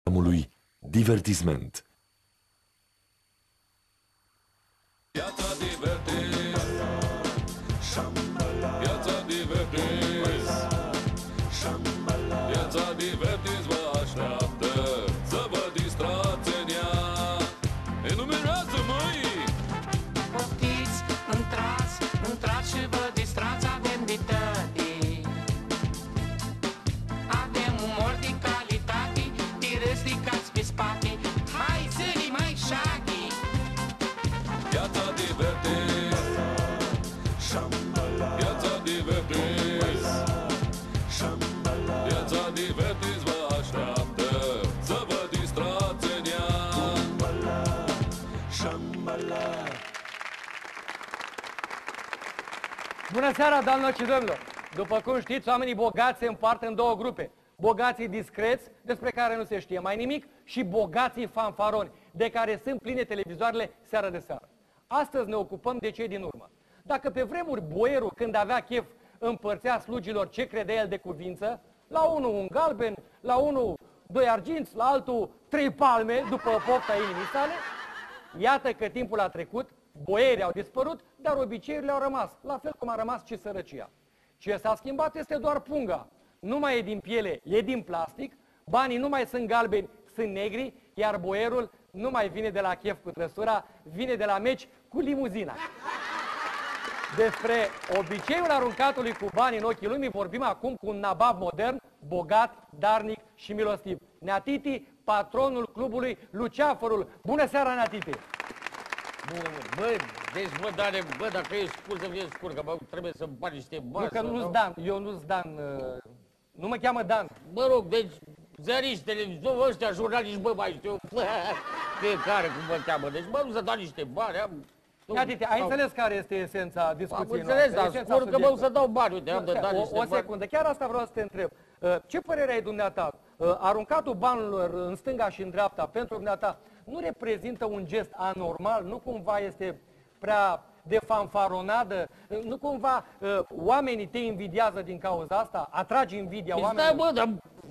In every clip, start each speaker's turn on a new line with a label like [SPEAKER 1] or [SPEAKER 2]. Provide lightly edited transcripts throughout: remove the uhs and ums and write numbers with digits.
[SPEAKER 1] programului Divertisment.
[SPEAKER 2] Piața Divertis, Piața Divertis, Piața Divertis vă așteaptă să vă distrați în ea. Enumerează, măi!
[SPEAKER 3] Poftiți, intrați și vă distrați, avem ditătii. Avem umor de calitate, tirăți ridicați pe spate. Hai zâni, mai șaghi!
[SPEAKER 2] Piața Divertis, Piața Divertis, Piața Divertis vă așteaptă să vă distrați în ea.
[SPEAKER 4] Bună seara, doamnelor și domnilor! După cum știți, oamenii bogați se împart în două grupe. Bogații discreți, despre care nu se știe mai nimic, și bogații fanfaroni, de care sunt pline televizoarele seara de seară. Astăzi ne ocupăm de cei din urmă. Dacă pe vremuri boierul, când avea chef, împărțea slugilor ce credea el de cuvință, la unul un galben, la unul 2 arginți, la altul 3 palme, după pofta inimii sale, iată că timpul a trecut, boierii au dispărut, dar obiceiurile au rămas, la fel cum a rămas și sărăcia. Ce s-a schimbat este doar punga. Nu mai e din piele, e din plastic, banii nu mai sunt galbeni, sunt negri, iar boierul nu mai vine de la chef cu trăsura, vine de la meci cu limuzina. Despre obiceiul aruncatului cu bani în ochii lumii vorbim acum cu un nabab modern, bogat, darnic și milostiv. Nea Titi, patronul clubului Luceafărul. Bună seara, Nea Titi!
[SPEAKER 5] Bun, bă, deci, bă, Dane, bă, dacă e scurt, să fie scurt, că bă, trebuie să-mi bani niște bani.
[SPEAKER 4] Nu, că nu-s Dan, eu nu-s Dan, nu mă cheamă Dan.
[SPEAKER 5] Mă rog, deci, zăriști, televizor, ăștia, jurnaliști, bă, mai știu, fiecare cum mă cheamă. Deci, bă, nu să dau niște bani, am...
[SPEAKER 4] Ia, Titi, ai înțeles care este esența discuției
[SPEAKER 5] Am înțeles,
[SPEAKER 4] noastre?
[SPEAKER 5] dar scurt că mă să dau bani, uite, am de dat niște
[SPEAKER 4] O
[SPEAKER 5] bani.
[SPEAKER 4] secundă, chiar asta vreau să te întreb. Ce părere ai dumneata? Aruncatul banilor în stânga și în dreapta pentru dumneata nu reprezintă un gest anormal? Nu cumva este prea de fanfaronadă? Nu cumva oamenii te invidiază din cauza asta? Atragi invidia oamenilor?
[SPEAKER 5] Stai, bă, dar,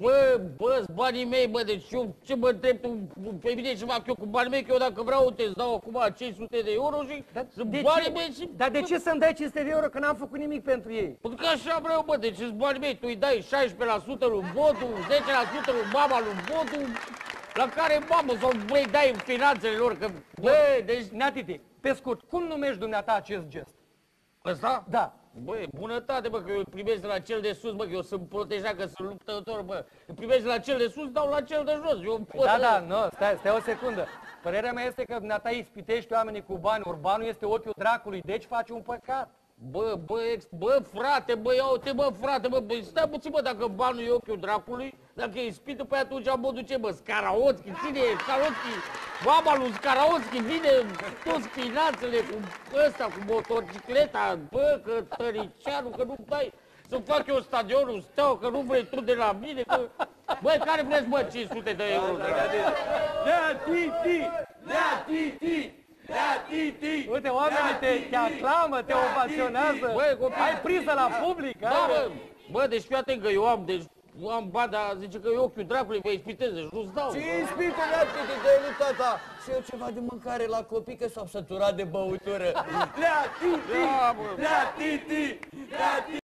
[SPEAKER 5] bă, banii mei, bă, deci eu ce mă întreb tu, pe mine ce fac eu cu banii mei, că eu dacă vreau te dau acum 500 de euro și sunt banii mei și...
[SPEAKER 4] Dar de ce să-mi dai 500 de euro, că n-am făcut nimic pentru ei?
[SPEAKER 5] Pentru că așa vreau, bă, deci sunt banii mei, tu îi dai 16% lui Bodu, 10% lui mama lui Bodu, la care mamă sau băi dai în finanțele lor, că, bă, deci...
[SPEAKER 4] Nea Titi, pe scurt, cum numești dumneata acest gest?
[SPEAKER 5] Ăsta?
[SPEAKER 4] Da.
[SPEAKER 5] Băi, bunătate, bă, că eu îl primesc de la cel de sus, bă, că eu sunt protejat, că sunt luptător, bă. Îl primesc de la cel de sus, dau la cel de jos. Eu,
[SPEAKER 4] Da, nu, stai o secundă. Părerea mea este că dumneata ispitești oamenii cu bani, ori banul este ochiul dracului, deci faci un păcat.
[SPEAKER 5] Bă, frate, bă, ia uite, bă, frate, bă, stai puțin, bă, dacă banul e ochiul dracului, dacă e ispită, pe atunci am duce, bă, Scaraotski, ține, Scaraotski, mama lui Scaraotski, vine toți finanțele cu ăsta, cu motocicleta, bă, că Tăricianu, că nu dai să fac eu stadionul Steaua, că nu vrei tu de la mine, că... Băi, care vreți, bă, 500 de euro?
[SPEAKER 4] Nea Titi! Nea Titi! Nea Titi! Uite, oamenii te aclamă, te ovaționează.
[SPEAKER 5] Băi, copii,
[SPEAKER 4] ai priză la public,
[SPEAKER 5] da, bă, deci fii atent că eu am, deci eu am bani, dar zice că e ochiul dracului, vă ispitez, deci nu-ți dau.
[SPEAKER 6] Ce ispită, Nea Titi, de el, tata? Și eu ceva de mâncare la copii, că s-au săturat de băutură.
[SPEAKER 4] Nea Titi!
[SPEAKER 5] Da, bă.
[SPEAKER 4] Nea Titi! Nea Titi!